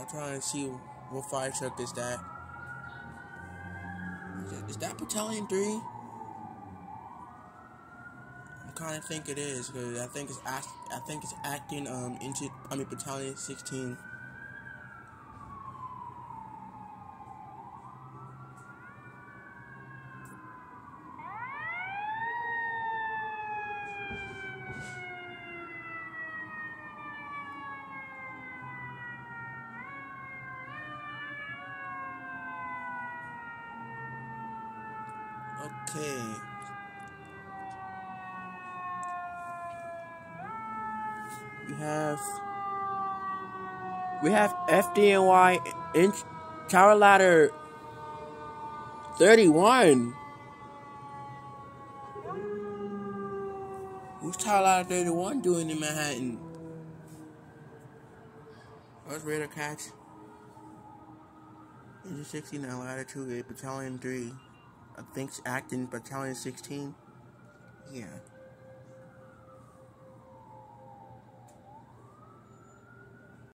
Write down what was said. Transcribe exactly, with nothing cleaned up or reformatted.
I'm trying to see what fire truck is that. Is that Battalion three? I kind of think it is, because I think it's act, I think it's acting um into I mean Battalion sixteen. Okay. We have we have F D N Y Engine Tower Ladder thirty-one. Who's Tower Ladder thirty-one doing in Manhattan? What's Radar Catch? Engine sixteen and Ladder two, Battalion three. I think it's acting Battalion sixteen. Yeah.